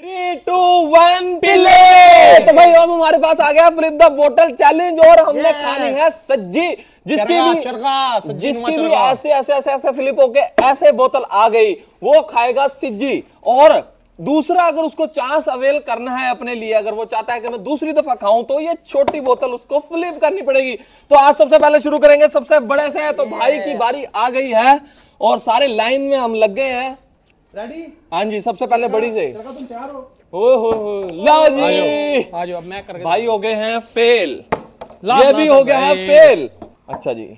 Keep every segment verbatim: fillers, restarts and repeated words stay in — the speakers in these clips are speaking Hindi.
थ्री टू वन पिले। तो भाई अब हमारे पास आ गया फ्लिप द बोतल चैलेंज और हमने खानी है सज्जी, जिसकी भी चरगा, जिसकी भी ऐसे ऐसे ऐसे ऐसे फ्लिप होके ऐसे बोतल आ गई वो खाएगा सिज्जी। और दूसरा अगर उसको चांस अवेल करना है अपने लिए, अगर वो चाहता है कि मैं दूसरी दफा खाऊं तो ये छोटी बोतल उसको फ्लिप करनी पड़ेगी। तो आज सबसे पहले शुरू करेंगे सबसे बड़े से। तो भाई की बारी आ गई है और सारे लाइन में हम लग गए हैं। रेडी? हाँ जी, सबसे पहले बड़ी से। तुम तैयार हो? ओ हो हो ला जी, आ जाओ, अब मैं करके भाई हो गए हैं फेल, ये भी हो गया है फेल। अच्छा जी,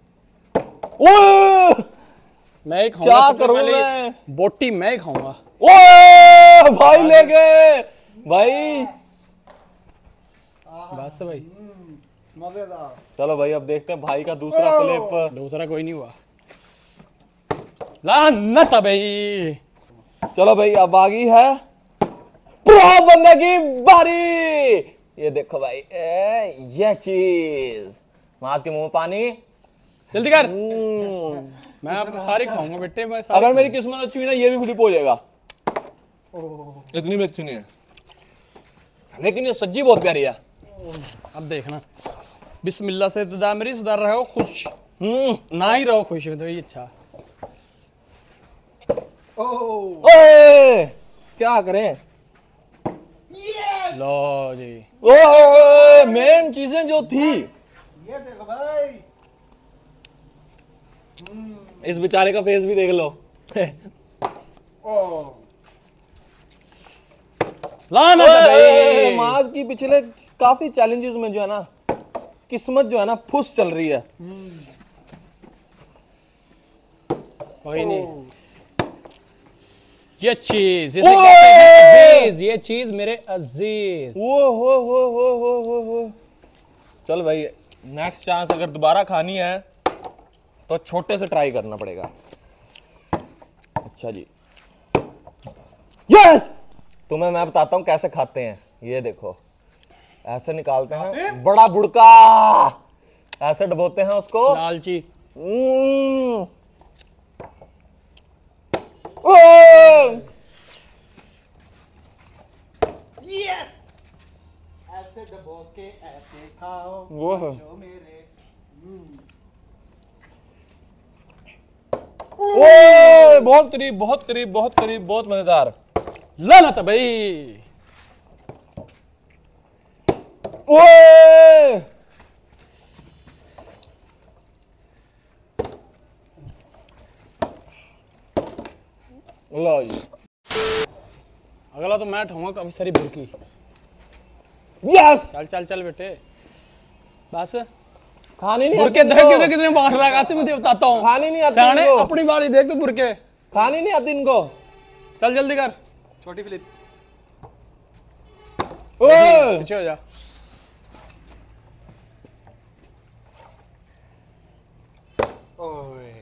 ओ मैं ही खाऊंगा। क्या करूं मैं? बोटी मैं ही खाऊंगा। ओ भाई ले गए भाई। बस भाई मजेदार। चलो भाई अब देखते हैं भाई का दूसरा फ्लिप। दूसरा कोई नहीं हुआ। लानत भाई। चलो भाई अब आ गई है प्रो बनने की बारी। ये देखो भाई, ए, ये चीज मांस के मुंह में पानी। जल्दी कर। हम्म, मैं अब सारी खाऊंगा बेटे। मैं अगर मेरी किस्मत अच्छी हुई ना ये भी फ्लिप हो जाएगा। इतनी भी अच्छी नहीं है लेकिन ये सज्जी बहुत प्यारी है। अब देखना, बिस्मिल्लाह से इब्तिदा मेरी, सुधार रहो खुश, हम्म ना ही रहो खुश, तो ये अच्छा। ओए क्या करें? लो जी, ओए मेन चीजें जो थी। ये देखो भाई। इस बेचारे का फेस भी देख लो। ओ लानत भाई। मास की पिछले काफी चैलेंजेस में जो है ना किस्मत जो है ना फुस चल रही है। कोई नहीं, ये चीज, इसे कहते हैं अजीज, ये चीज मेरे अजीज। वो हो हो हो हो हो हो चल भाई, नेक्स्ट चांस अगर दोबारा खानी है तो छोटे से ट्राई करना पड़ेगा। अच्छा जी, यस, तुम्हें मैं बताता हूं कैसे खाते हैं। ये देखो, ऐसे निकालते हैं बड़ा बुड़का, ऐसे डबोते हैं उसको। लालची। हम्म। ओ! यस, ऐसे डबो के ऐसे खाओ वो है। जो मेरे। ओ बहुत करीब, बहुत करीब, बहुत करीब, बहुत मजेदार। लानत भाई। ओए लो जी, अगला तो मैं ठाऊंगा काफी सारी बुरकी। यस। चल चल चल बेटे, बस खाने नहीं बुरके आती देख इनको। कितने कितने बाहर लगा से मुझे बताता हूँ। खाने नहीं आती सियाने इनको। अपनी बारी देख तू बुरके। खाने नहीं आती इनको। चल जल्दी कर। छोटी फ्लिप। ओए पीछे हो जा। ओए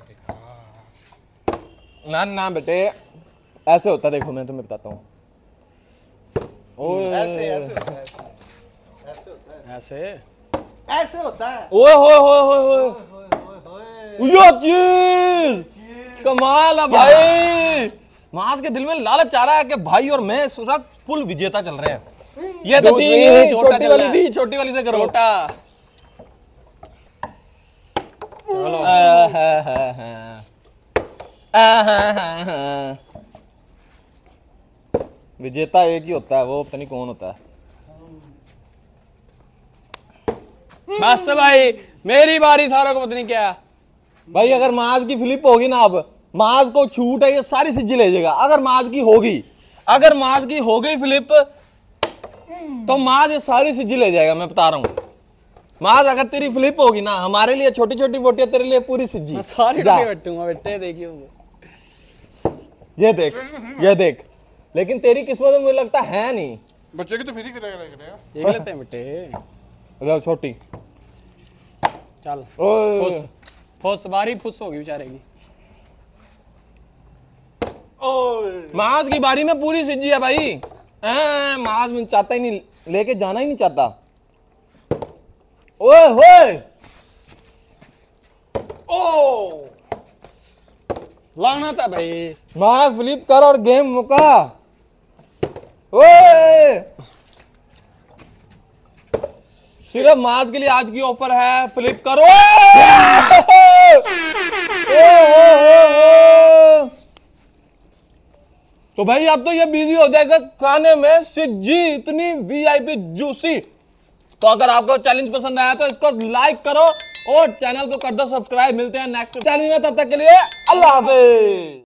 ना ना बेटे, ऐसे होता है, देखो मैं तुम्हें बताता हूँ। ओए ऐसे ऐसे होता है, ऐसे होता है, ऐसे ऐसे होता है। ओए होए होए होए होए ओए ओए ओए। ये चीज कमाल है भाई। मास के दिल में लालच आ रहा है कि भाई और मैं इस वक्त फुल विजेता चल रहे हैं। ये तो दूसरी थी छोटा छोटी चल वाली रहा थी, छोटी वाली से करो। छोटा। विजेता एक ही होता है, वो पता नहीं कौन होता है। बस भाई मेरी बारी, सारों को पता नहीं क्या। भाई अगर माज की फ्लिप होगी ना, अब माज को छूट है, ये सारी सिज्जी ले जाएगा। अगर माज की होगी, अगर माज की हो गई फ्लिप तो माज ये सारी सिज्जी ले जाएगा, मैं बता रहा हूँ। माज अगर तेरी फ्लिप होगी ना, हमारे लिए छोटी छोटी बोटियां, तेरे लिए पूरी सिज्जी। मैं सारी जा। डब्बे बैठूंगा बेटे, देखियो। ये देख, ये देख, लेकिन तेरी किस्मत में मुझे लगता है नहीं। बच्चे की तो फिर ही करेगा। देख लेते हैं बेटे। लो छोटी। चल ओए फुस फुस, बारी फुस होगी बेचारे की। ओए माज की बारी में पूरी सिज्जी है भाई। हाँ, माज में चाहता ही नहीं, लेके जाना ही नहीं चाहता। ओए होए ओ लाना था भाई। मार फ्लिप कर और गेम मुका। सिर्फ मार्च के लिए आज की ऑफर है, फ्लिप करो। तो भाई अब तो ये बिजी हो जाएगा खाने में। सिज्जी इतनी वीआईपी जूसी। तो अगर आपको चैलेंज पसंद आया तो इसको लाइक करो और चैनल को कर दो सब्सक्राइब। मिलते हैं नेक्स्ट चैलेंज में, तब तक के लिए अल्लाह हाफिज।